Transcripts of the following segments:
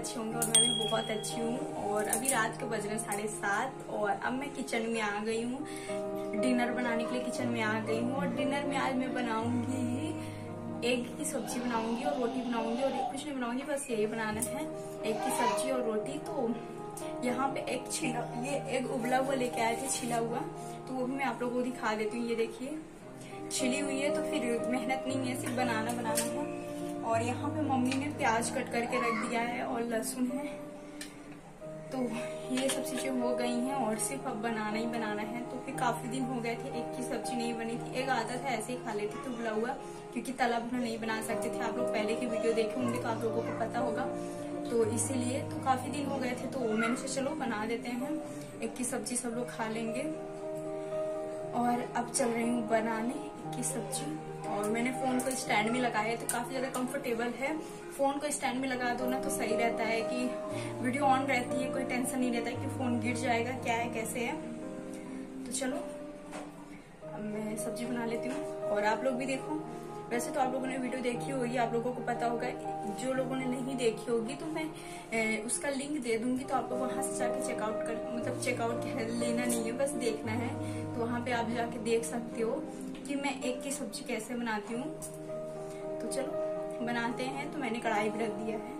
अच्छे होंगे और मैं भी बहुत अच्छी हूँ। और अभी रात के बज रहे 7:30 और अब मैं किचन में आ गई हूँ। डिनर बनाने के लिए किचन में आ गई हूँ और डिनर में आज मैं बनाऊंगी एग की सब्जी बनाऊंगी और रोटी बनाऊंगी और कुछ नहीं बनाऊंगी, बस यही बनाना है, एग की सब्जी और रोटी। तो यहाँ पे एग छिला, ये एग उबला हुआ लेके आए थे छिला हुआ, तो वो भी मैं आप लोगों को दिखा देती हूँ। ये देखिए छिली हुई है, तो फिर मेहनत नहीं है, सिर्फ बनाना है। और यहाँ पे मम्मी ने प्याज कट करके रख दिया है और लहसुन है, तो ये सब चीजें हो गई हैं और सिर्फ अब बनाना ही बनाना है। तो फिर काफी दिन हो गए थे एग की सब्जी नहीं बनी थी। एक आदत है ऐसे ही खा लेते थे उबला हुआ, क्योंकि तला भुना नहीं बना सकते थे। आप लोग पहले की वीडियो देखे होंगे तो आप लोगों को पता होगा, तो इसीलिए तो काफी दिन हो गए थे, तो मैंने सोचा चलो बना देते हैं, एग की सब्जी सब लोग खा लेंगे। और अब चल रही हूँ बनाने एग की सब्जी। और मैंने फोन को स्टैंड में लगाया है, तो काफी ज्यादा कंफर्टेबल है। फोन को स्टैंड में लगा दो ना तो सही रहता है कि वीडियो ऑन रहती है, कोई टेंशन नहीं रहता है कि फोन गिर जाएगा, क्या है कैसे है। तो चलो अब मैं सब्जी बना लेती हूँ और आप लोग भी देखो। वैसे तो आप लोगों ने वीडियो देखी होगी, आप लोगों को पता होगा। जो लोगों ने नहीं देखी होगी तो मैं उसका लिंक दे दूंगी, तो आप लोग वहां से जाके चेकआउट कर, मतलब चेकआउट लेना नहीं है, बस देखना है। तो वहां पे आप जाके देख सकते हो कि मैं एग की सब्जी कैसे बनाती हूँ। तो चलो बनाते हैं। तो मैंने कढ़ाई भी रख दिया है।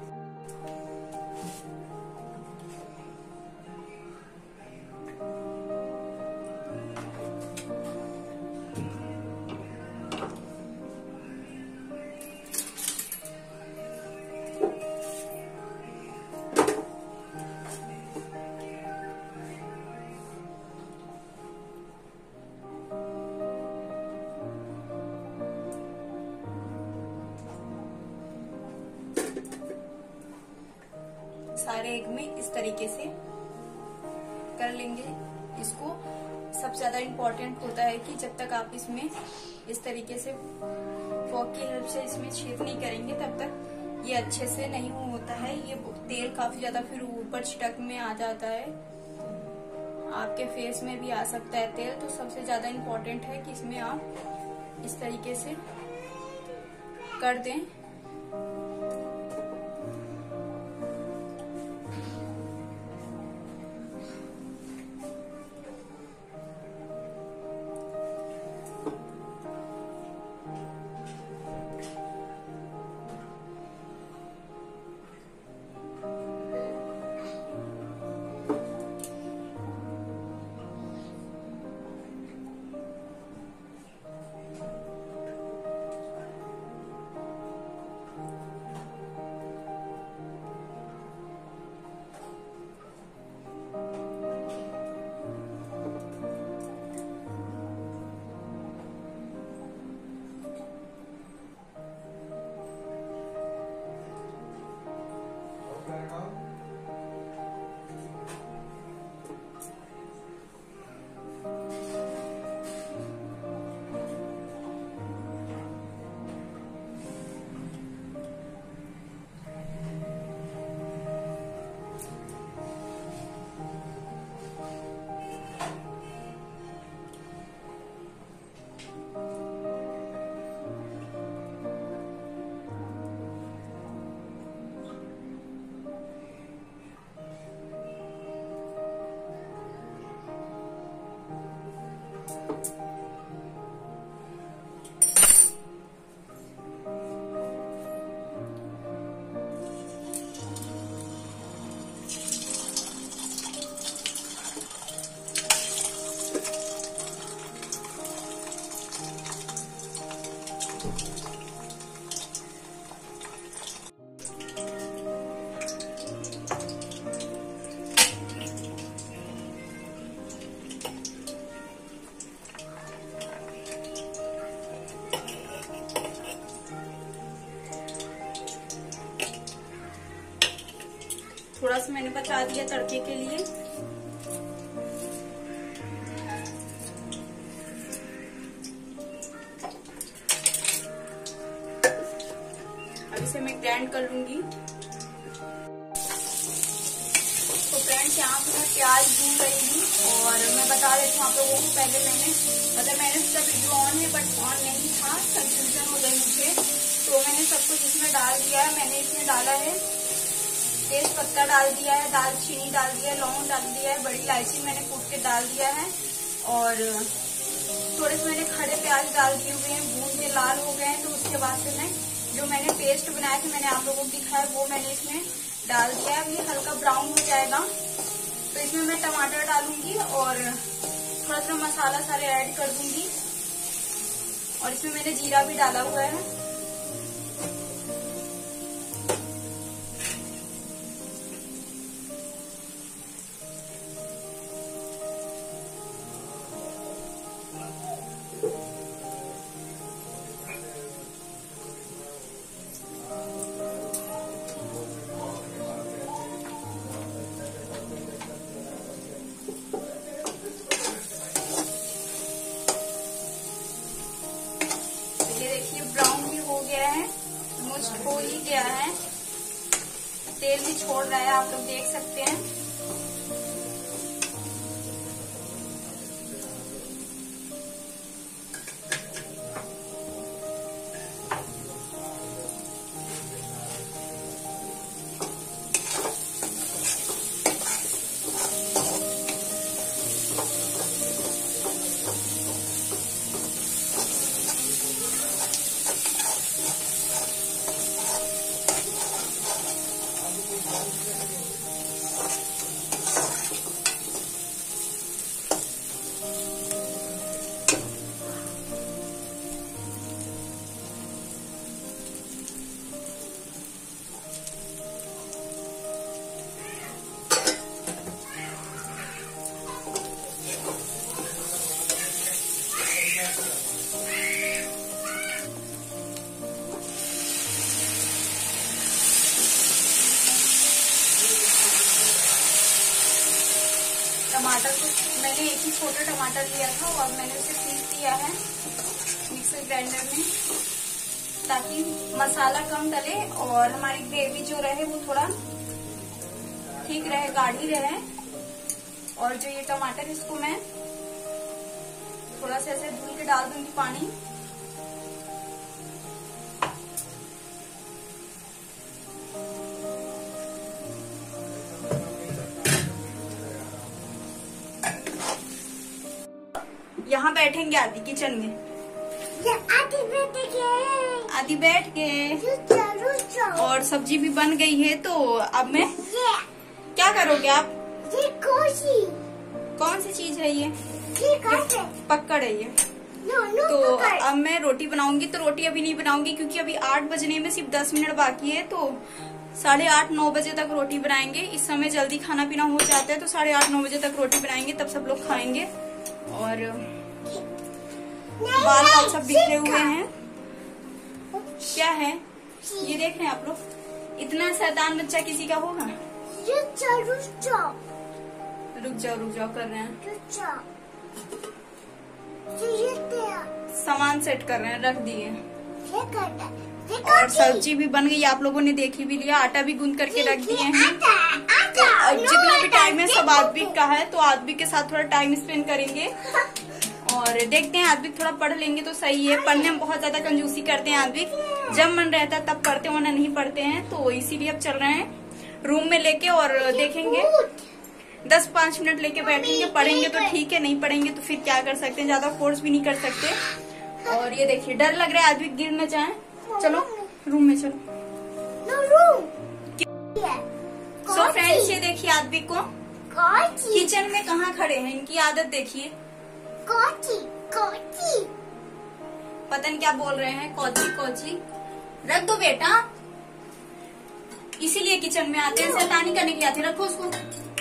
सारे एग में इस तरीके से कर लेंगे इसको। सबसे ज्यादा इम्पोर्टेंट होता है कि जब तक आप इसमें इस तरीके से फोक की हेल्प से इसमें छेद नहीं करेंगे तब तक ये अच्छे से नहीं होता है। ये तेल काफी ज्यादा फिर ऊपर छिटक में आ जाता है, आपके फेस में भी आ सकता है तेल। तो सबसे ज्यादा इम्पोर्टेंट है कि इसमें आप इस तरीके से कर दें। थोड़ा सा मैंने बचा दिया तड़के के लिए। अब इसे मैं ग्राइंड कर लूंगी। तो फ्रेंड्स यहाँ पे मैं प्याज भून रही हूँ और मैं बता देती हूँ आप लोगों को। पहले मैंने उसका वीडियो ऑन है बट ऑन नहीं था, कंफ्यूजन हो गई मुझे, तो मैंने सब कुछ इसमें डाल दिया है। मैंने इसमें डाला है तेज पत्ता डाल दिया है, दालचीनी डाल दिया है, लौंग डाल दिया है, बड़ी इलायची मैंने कूट के डाल दिया है और थोड़े से मैंने खड़े प्याज डाल दिए हुए हैं, भून के लाल हो गए हैं। तो उसके बाद से मैं जो मैंने पेस्ट बनाया था, मैंने आप लोगों को दिखाया, वो मैंने इसमें डाल दिया है। ये हल्का ब्राउन हो जाएगा तो इसमें मैं टमाटर डालूंगी और थोड़ा सा मसाला सारे ऐड कर दूंगी और इसमें मैंने जीरा भी डाला हुआ है। ब्राउन भी हो गया है, ऑलमोस्ट हो ही गया है, तेल भी छोड़ रहा है, आप लोग देख सकते हैं। टमाटर को मैंने एक ही छोटा टमाटर लिया था और मैंने उसे पीस दिया है मिक्सर ग्राइंडर में, ताकि मसाला कम डले और हमारी ग्रेवी जो रहे वो थोड़ा ठीक रहे, गाढ़ी रहे। और जो ये टमाटर, इसको मैं थोड़ा सा ऐसे धुल के डाल दूंगी पानी। यहाँ बैठेंगे आदि किचन में, आदि बैठ गए और सब्जी भी बन गई है। तो अब मैं क्या करोगे आप? ये कौन सी चीज है? ये पकड़ है ये। तो अब मैं रोटी बनाऊंगी। तो रोटी अभी नहीं बनाऊंगी क्योंकि अभी 8 बजने में सिर्फ 10 मिनट बाकी है। तो 8:30-9 बजे तक रोटी बनाएंगे। इस समय जल्दी खाना पीना हो जाता है तो 8:30-9 बजे तक रोटी बनाएंगे, तब सब लोग खाएंगे। और बाल सब बिखरे हुए हैं। क्या है ये? देख रहे हैं आप लोग? इतना शैतान बच्चा किसी का होगा? रुक जाओ कर रहे हैं, सामान सेट कर रहे हैं, रख दिए। और सब्जी भी बन गई, आप लोगों ने देख ही भी लिया। आटा भी गूंद करके रख दिए हैं। तो अब जितना भी टाइम है सब आदविक का है, तो आदविक के साथ थोड़ा टाइम स्पेंड करेंगे। और देखते हैं, आदविक थोड़ा पढ़ लेंगे तो सही है। पढ़ने में बहुत ज्यादा कंजूसी करते हैं आदविक, जब मन रहता है तब पढ़ते, वरना नहीं पढ़ते हैं। तो इसीलिए अब चल रहे हैं रूम में लेके और देखेंगे। 10-5 मिनट लेके बैठेंगे, पढ़ेंगे तो ठीक है, नहीं पढ़ेंगे तो फिर क्या कर सकते हैं, ज्यादा फोर्स भी नहीं कर सकते। और ये देखिए, डर लग रहा है आदविक गिर न जाए। चलो रूम में चलो। सो फ्रेंड्स, ये देखिए आदविक को किचन में कहाँ खड़े हैं, इनकी आदत देखिए। पता नहीं क्या बोल रहे हैं, कोची। रख दो बेटा, इसीलिए किचन में आते हैं, शैतानी करने के आते हैं। रखो उसको।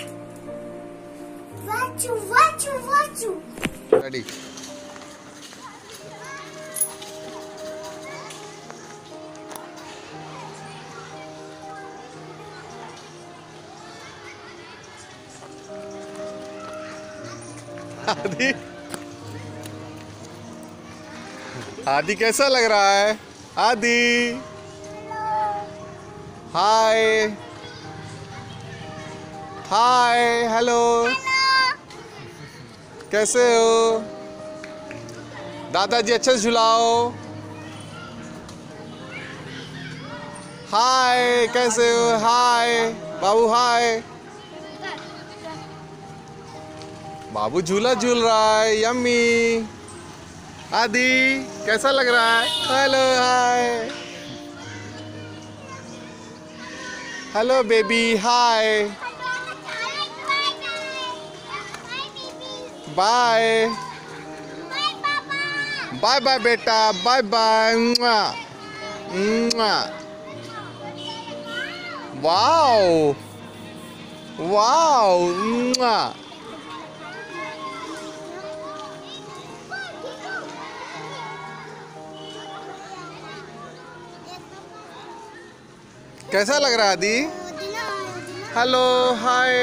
रेडी। आदि कैसा लग रहा है? आदि हाय हेलो, कैसे हो? दादाजी अच्छे से झुलाओ। हाय, कैसे हो? हाय बाबू हाय। बाबू झूला झूल रहा है, यम्मी। आदि कैसा लग रहा है? Hello hi. Hello baby hi. Bye bye bye बेटा, बाय बाय। Wow wow. कैसा लग रहा है आदि? Hello hi.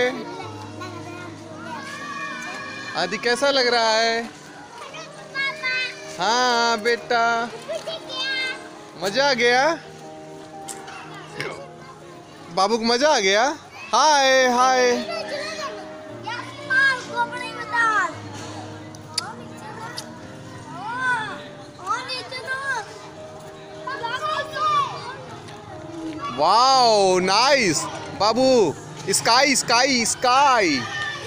आदि कैसा लग रहा है? हाँ बेटा, मजा आ गया? बाबू को मजा आ गया? Hi hi. वाओ नाइस बाबू। Sky sky sky.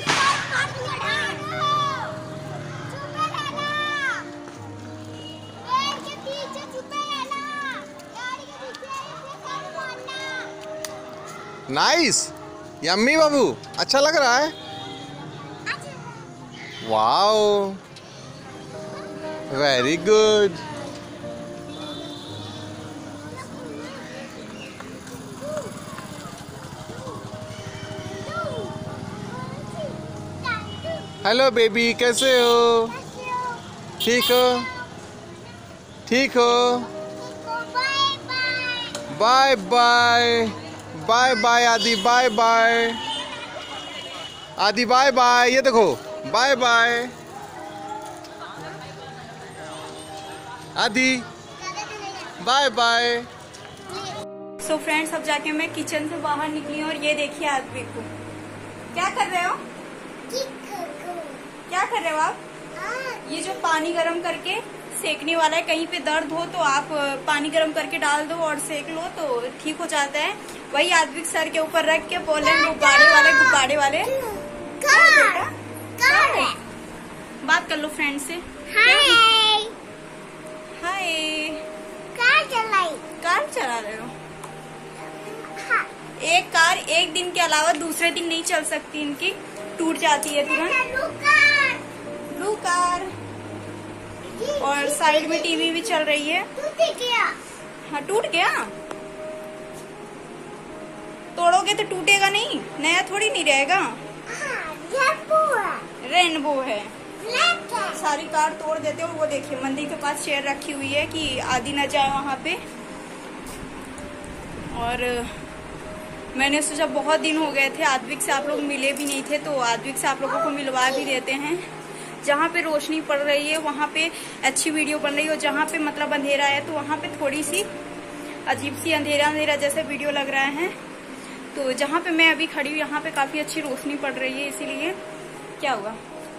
Nice yummy बाबू, अच्छा लग रहा है? Wow very good. Hello baby कैसे हो? ठीक हो? ठीक हो? Bye bye bye bye Aadi, bye bye Aadi, bye bye. ये देखो bye bye Aadi, bye bye. So friends, अब जाके मैं किचन से बाहर निकली हूँ और ये देखिए आदमी को। क्या कर रहे हो? क्या कर रहे हो आप? ये जो पानी गर्म करके सेकने वाला है, कहीं पे दर्द हो तो आप पानी गर्म करके डाल दो और सेक लो तो ठीक हो जाता है। वही आदमी सर के ऊपर रख के बोल रहे हैं गुब्बारे वाले गुब्बारे वाले। बात कर लो फ्रेंड से। हाय हाय। कार चला रहे हो? एक कार एक दिन के अलावा दूसरे दिन नहीं चल सकती, इनकी टूट जाती है तुरंत। Blue car. और साइड में टीवी भी चल रही है। हाँ टूट गया? तोड़ोगे तो टूटेगा नहीं, नया थोड़ी नहीं रहेगा। रेनबो है। सारी कार तोड़ देते हो। वो देखिए मंदिर के पास चेयर रखी हुई है कि आदि न जाए वहां पे। और मैंने सोचा बहुत दिन हो गए थे आद्विक से आप लोग मिले भी नहीं थे, तो आद्विक से आप लोगों को मिलवा भी देते हैं। जहाँ पे रोशनी पड़ रही है वहाँ पे अच्छी वीडियो बन रही है, और जहाँ पे मतलब अंधेरा है तो वहाँ पे थोड़ी सी अजीब सी अंधेरा अंधेरा जैसे वीडियो लग रहा है। तो जहाँ पे मैं अभी खड़ी हूँ यहाँ पे काफी अच्छी रोशनी पड़ रही है, इसीलिए। क्या हुआ?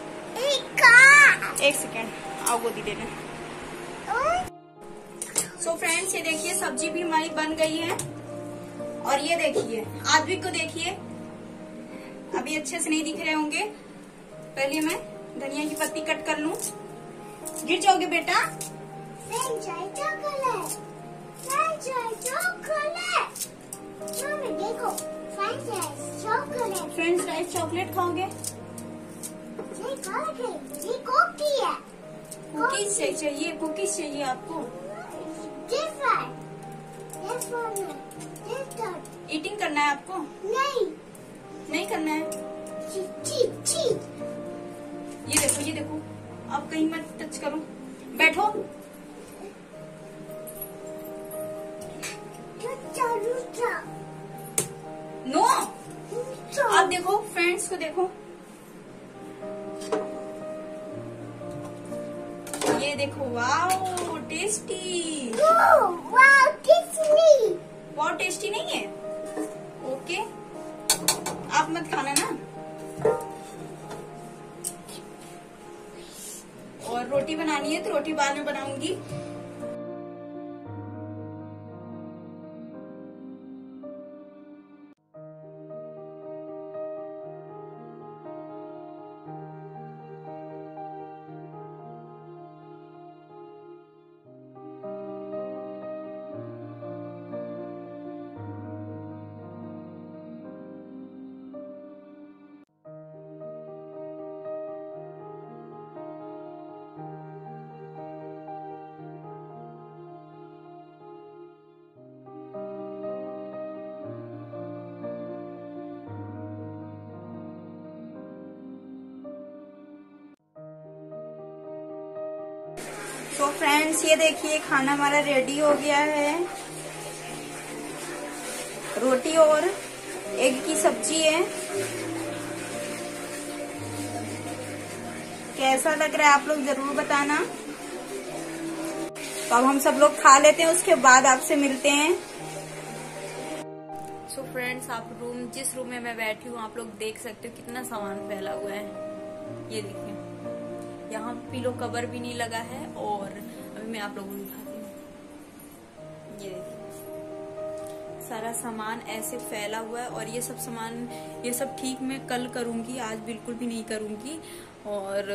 एक सेकेंड, आओ गोदी देने। सो फ्रेंड्स, ये देखिए सब्जी भी हमारी बन गई है। और ये देखिए आद्विक को देखिए, अभी अच्छे से नहीं दिख रहे होंगे। पहले मैं धनिया की पत्ती कट कर लूं। गिर जाओगे बेटा। देखो फ्रेंच राइस चॉकलेट खाओगे? ये कुकी है। कुकीज चाहिए? कुकीज चाहिए आपको? ईटिंग करना है आपको? नहीं करना है। ये देखो अब कहीं मत टच करो, बैठो। नो, अब देखो फ्रेंड्स को देखो, ये देखो। Wow tasty. बहुत टेस्टी नहीं है? ओके, आप मत खाना ना। और रोटी बनानी है तो रोटी बाद में बनाऊंगी। तो फ्रेंड्स ये देखिए खाना हमारा रेडी हो गया है। रोटी और एग की सब्जी है। कैसा लग रहा है आप लोग जरूर बताना। तो अब हम सब लोग खा लेते हैं, उसके बाद आपसे मिलते हैं। सो फ्रेंड्स आप जिस रूम में मैं बैठी हूँ आप लोग देख सकते हो कितना सामान फैला हुआ है। ये देखिए यहाँ पिलो कवर भी नहीं लगा है। और अभी मैं आप लोगों को दिखाती हूँ। ये देखिए सारा सामान ऐसे फैला हुआ है। और ये सब सामान ये सब ठीक मैं कल करूंगी, आज बिल्कुल भी नहीं करूंगी। और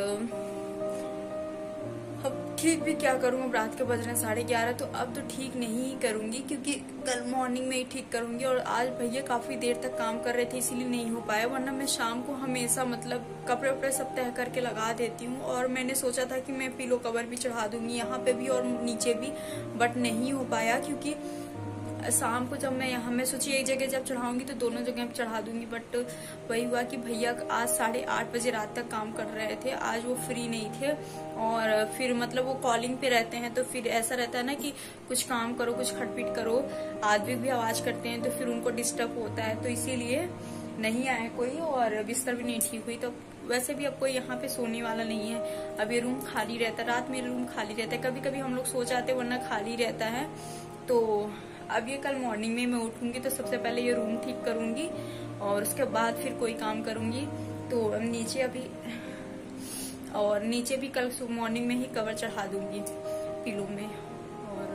अब ठीक भी क्या करूँ, अब रात के बज रहे हैं 11:30, तो अब तो ठीक नहीं करूंगी क्योंकि कल मॉर्निंग में ही ठीक करूंगी। और आज भैया काफी देर तक काम कर रहे थे इसीलिए नहीं हो पाया, वरना मैं शाम को हमेशा मतलब कपड़े वपड़े सब तह करके लगा देती हूँ। और मैंने सोचा था कि मैं पिलो कवर भी चढ़ा दूंगी यहाँ पे भी और नीचे भी, बट नहीं हो पाया क्योंकि शाम को जब मैं सोची एक जगह जब चढ़ाऊंगी तो दोनों जगह चढ़ा दूंगी। बट वही हुआ कि भैया आज 8:30 बजे रात तक काम कर रहे थे, आज वो फ्री नहीं थे। और फिर मतलब वो कॉलिंग पे रहते हैं तो फिर ऐसा रहता है ना कि कुछ काम करो, कुछ खटपट करो, आदमी भी आवाज करते हैं तो फिर उनको डिस्टर्ब होता है, तो इसीलिए नहीं आया कोई। और बिस्तर भी नहीं ठीक हुई। तो वैसे भी अब कोई यहाँ पे सोने वाला नहीं है, अब ये रूम खाली रहता है। रात में रूम खाली रहता है, कभी कभी हम लोग सो जाते हैं वरना खाली रहता है। तो अब ये कल मॉर्निंग में मैं उठूंगी तो सबसे पहले ये रूम ठीक करूंगी और उसके बाद फिर कोई काम करूंगी। तो नीचे अभी और नीचे भी कल मॉर्निंग में ही कवर चढ़ा दूंगी पिलो में। और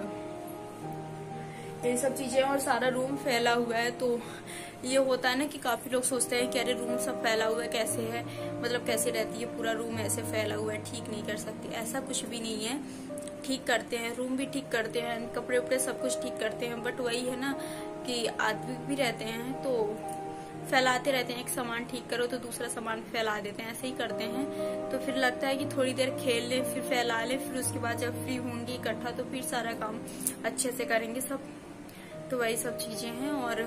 ये सब चीजें और सारा रूम फैला हुआ है। तो ये होता है ना कि काफी लोग सोचते हैं कि अरे रूम सब फैला हुआ है कैसे है, मतलब कैसे रहती है पूरा रूम ऐसे फैला हुआ है, ठीक नहीं कर सकती। ऐसा कुछ भी नहीं है, ठीक करते हैं, रूम भी ठीक करते हैं, कपड़े उपड़े सब कुछ ठीक करते हैं। बट वही है ना कि आदमी भी रहते हैं तो फैलाते रहते हैं, एक सामान ठीक करो तो दूसरा सामान फैला देते हैं, ऐसे ही करते हैं। तो फिर लगता है कि थोड़ी देर खेल ले फिर फैला ले, फिर उसके बाद जब फ्री होंगी इकट्ठा तो फिर सारा काम अच्छे से करेंगे सब। तो वही सब चीजें हैं।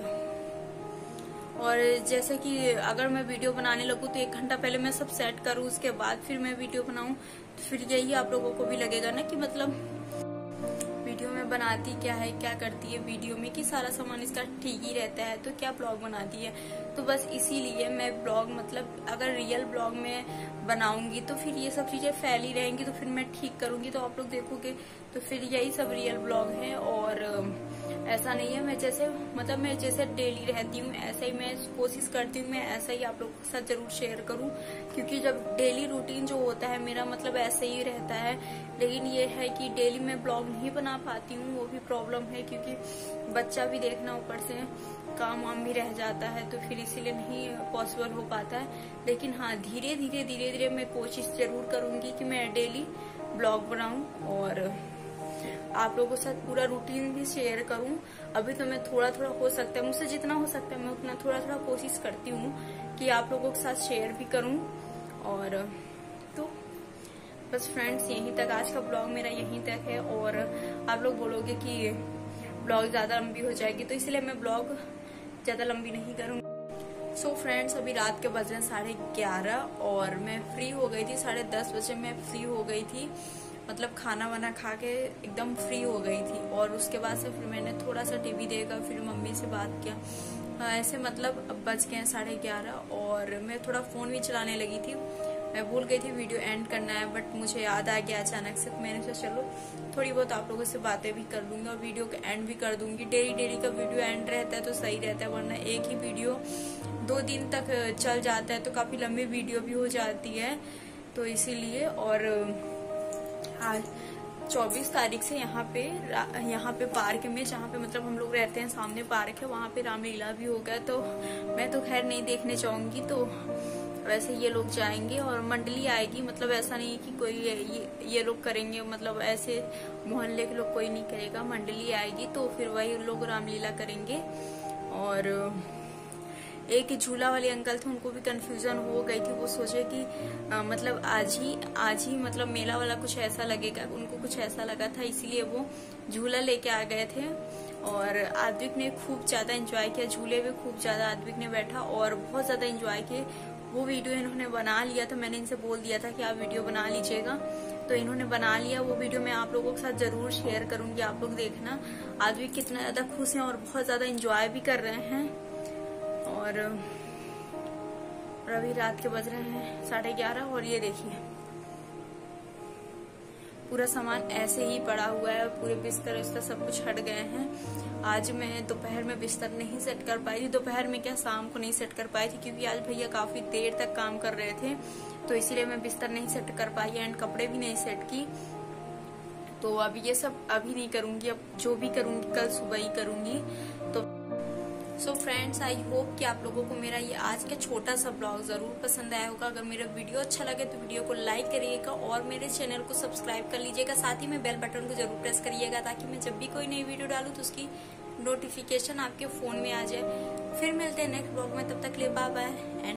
और जैसे कि अगर मैं वीडियो बनाने लगूँ तो 1 घंटा पहले मैं सब सेट करूँ, उसके बाद फिर मैं वीडियो बनाऊं, तो फिर यही आप लोगों को भी लगेगा ना कि मतलब वीडियो में बनाती क्या है, क्या करती है वीडियो में, कि सारा सामान इसका ठीक ही रहता है तो क्या ब्लॉग बनाती है। तो बस इसीलिए मैं ब्लॉग मतलब अगर रियल ब्लॉग में बनाऊंगी तो फिर ये सब चीजें फैली रहेंगी, तो फिर मैं ठीक करूंगी तो आप लोग देखोगे, तो फिर यही सब रियल ब्लॉग है। और ऐसा नहीं है मैं जैसे डेली रहती हूँ ऐसा ही मैं कोशिश करती हूँ मैं ऐसा ही आप लोगों के साथ जरूर शेयर करूँ, क्योंकि जब डेली रूटीन जो होता है मेरा मतलब ऐसे ही रहता है। लेकिन ये है कि डेली मैं ब्लॉग नहीं बना पाती हूँ, वो भी प्रॉब्लम है क्योंकि बच्चा भी देखना, ऊपर से काम वाम भी रह जाता है, तो फिर इसीलिए नहीं पॉसिबल हो पाता है। लेकिन हाँ धीरे धीरे मैं कोशिश जरूर करूंगी कि मैं डेली ब्लॉग बनाऊं और आप लोगों के साथ पूरा रूटीन भी शेयर करूं। अभी तो मैं थोड़ा हो सकता है, मुझसे जितना हो सकता है मैं उतना थोड़ा कोशिश करती हूँ कि आप लोगों के साथ शेयर भी करूं। और तो बस फ्रेंड्स यहीं तक आज का ब्लॉग मेरा यहीं तक है। और आप लोग बोलोगे कि ब्लॉग ज्यादा लंबी हो जाएगी, तो इसलिए मैं ब्लॉग ज्यादा लंबी नहीं करूंगी। सो फ्रेंड्स अभी रात के बज रहे 11:30 और मैं फ्री हो गई थी, 10:30 बजे मैं फ्री हो गई थी, मतलब खाना वाना खा के एकदम फ्री हो गई थी। और उसके बाद से फिर मैंने थोड़ा सा टीवी देखा, फिर मम्मी से बात किया, ऐसे मतलब अब बज गए 11:30 और मैं थोड़ा फोन भी चलाने लगी थी। मैं भूल गई थी वीडियो एंड करना है, बट मुझे याद आ गया अचानक से, मैंने सोचा चलो थोड़ी बहुत आप लोगों से बातें भी कर लूंगी और वीडियो का एंड भी कर दूंगी। डेली का वीडियो एंड रहता है तो सही रहता है, वरना एक ही वीडियो 2 दिन तक चल जाता है तो काफी लंबी वीडियो भी हो जाती है, तो इसीलिए। और आज 24 तारीख से यहाँ पे पार्क में जहाँ पे मतलब हम लोग रहते हैं सामने पार्क है, वहाँ पे रामलीला भी हो गया। तो मैं तो खैर नहीं देखने जाऊंगी, तो वैसे ये लोग जाएंगे और मंडली आएगी, मतलब ऐसा नहीं कि कोई ये लोग करेंगे, मतलब ऐसे मोहल्ले के लोग कोई नहीं करेगा, मंडली आएगी तो फिर वही लोग रामलीला करेंगे। और एक झूला वाले अंकल थे, उनको भी कंफ्यूजन हो गई थी, वो सोचे कि मतलब आज ही मतलब मेला वाला कुछ ऐसा लगेगा, उनको कुछ ऐसा लगा था, इसीलिए वो झूला लेके आ गए थे। और आद्विक ने खूब ज्यादा एंजॉय किया, झूले में खूब ज्यादा आद्विक ने बैठा और बहुत ज्यादा एंजॉय किए। वो वीडियो इन्होंने बना लिया था, मैंने इनसे बोल दिया था कि आप वीडियो बना लीजिएगा, तो इन्होंने बना लिया। वो वीडियो मैं आप लोगों के साथ जरूर शेयर करूंगी, आप लोग देखना। आज भी कितना ज्यादा खुश हैं और बहुत ज्यादा एंजॉय भी कर रहे हैं। और अभी रात के बज रहे हैं 11:30 और ये देखिए पूरा सामान ऐसे ही पड़ा हुआ है, पूरे बिस्तर उस्तर सब कुछ हट गए हैं। आज मैं दोपहर में बिस्तर नहीं सेट कर पाई थी, दोपहर में क्या शाम को नहीं सेट कर पाई थी, क्योंकि आज भैया काफी देर तक काम कर रहे थे, तो इसलिए मैं बिस्तर नहीं सेट कर पाई एंड कपड़े भी नहीं सेट की। तो अब ये सब अभी नहीं करूंगी, अब जो भी करूंगी कल सुबह ही करूंगी। तो सो फ्रेंड्स, आई होप कि आप लोगों को मेरा ये आज का छोटा सा ब्लॉग जरूर पसंद आया होगा। अगर मेरा वीडियो अच्छा लगे तो वीडियो को लाइक करिएगा और मेरे चैनल को सब्सक्राइब कर लीजिएगा। साथ ही में बेल बटन को जरूर प्रेस करिएगा, ताकि मैं जब भी कोई नई वीडियो डालूं तो उसकी नोटिफिकेशन आपके फोन में आ जाए। फिर मिलते हैं नेक्स्ट ब्लॉग में, तब तक के लिए बाय बाय।